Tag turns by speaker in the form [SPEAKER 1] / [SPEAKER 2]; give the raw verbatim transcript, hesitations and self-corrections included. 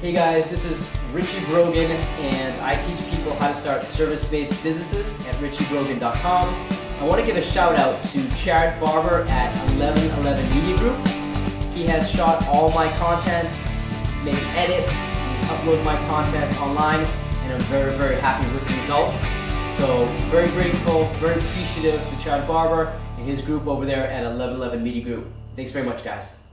[SPEAKER 1] Hey guys, this is Richie Brogan and I teach people how to start service-based businesses at richie brogan dot com. I want to give a shout out to Chad Barber at eleven eleven Media Group. He has shot all my content, he's making edits, he's uploaded my content online, and I'm very, very happy with the results. So very grateful, very appreciative to Chad Barber and his group over there at eleven eleven Media Group. Thanks very much, guys.